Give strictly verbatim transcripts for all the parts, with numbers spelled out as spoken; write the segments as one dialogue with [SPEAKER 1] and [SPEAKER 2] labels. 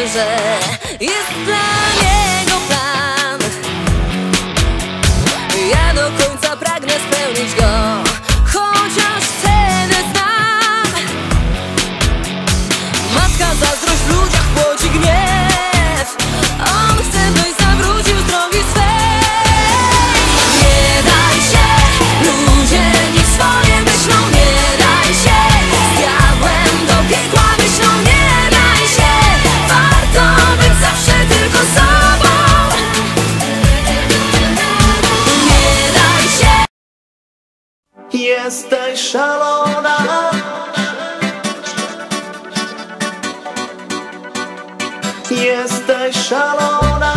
[SPEAKER 1] że jest dla niego plan. Ja do końca pragnę spełnić go, chociaż cenę znam. Matka zazdrość w ludziach płodzi gniew. On chce, byś zawrócił z drogi swej. Nie daj się, ludzie niech swoje myślą. Nie daj się, z diabłem do piekła myślą. Nie daj się, warto być zawsze tylko sobą. Nie daj się.
[SPEAKER 2] Jesteś szalona, jesteś szalona.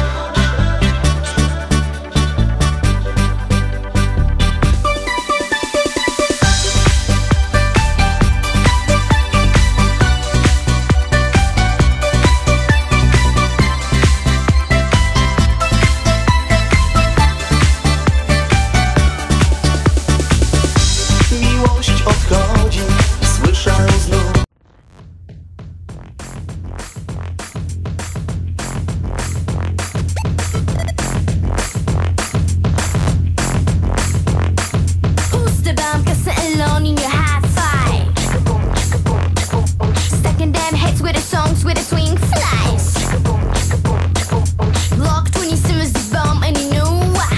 [SPEAKER 2] Miłość odchodzi, słyszę znów.
[SPEAKER 3] Who's the bomb? Cause sitting alone in your high five. Stacking them heads with the songs with the swing flies. Block twenty-seven is the bomb and you know why.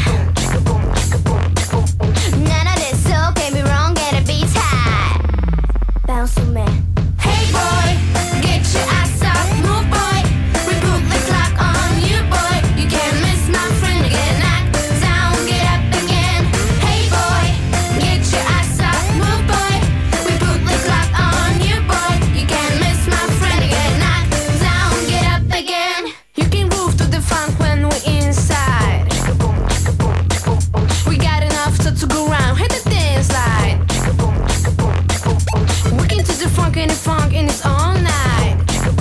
[SPEAKER 3] None of this, so get me wrong, get a beat high. Bounce on me. Hey boy, get your ass up, move boy. We put the clock on you boy. You can't miss my friend, get knocked down, get up again. Hey boy, get your ass up, move boy. We put the clock on you boy. You can't miss my friend, get knocked down, get up again. You can move to the funk when we're inside. We got enough so to go round, hit the dance slide. Working to the funk and the funk and it's all night.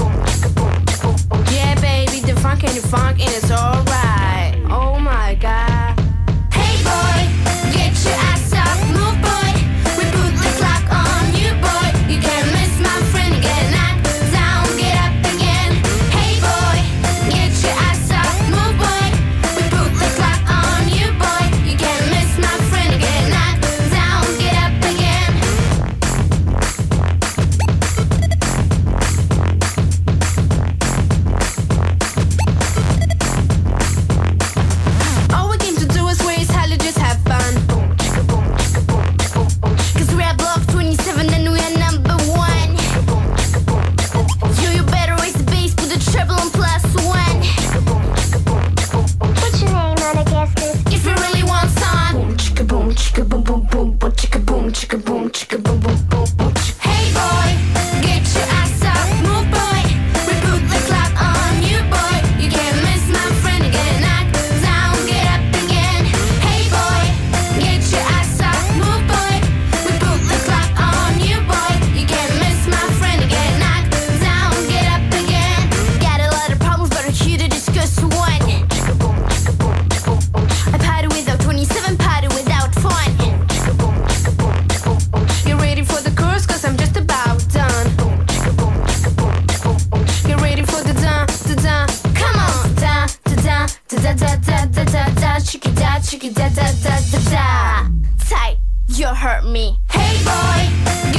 [SPEAKER 3] Yeah baby, the funk and the funk and it's alright. Oh my god. Hey boy, get your ass up, move boy. We put the clock on you boy. You can't miss my friend, get knocked down, get up again. Hey boy, get your ass up, move boy. We put the clock on you boy. You can't miss my friend, get knocked down, get up again. All we came to do is raise hell and just have fun. Cause we're at block twenty-seven and we are number one. Yo, you better raise the bass, put the treble on plus one. What's your name on the guest list? If you really want some. Boom, chicka boom, chicka boom, boom, boom, boom, chicka boom, chicka boom, chicka boom, boom, boom, boom. Hey boy, get your ass up, move boy. We put the clock on you boy. You can't miss my friend, get knocked down, get up again. Hey boy, get your ass up, move boy. We put the clock on you boy. You can't miss my friend, get knocked down, get up again. Got a lot of problems, but I'm here to discuss one. I party without twenty-seven, party without fun. Get ready for the chorus, cause I'm just about done. Get ready for the dun, the dun. Come on, dun, the dun, da da da da da da da, chicky da, chicky da da da da da. Tight, you hurt me. Hey boy,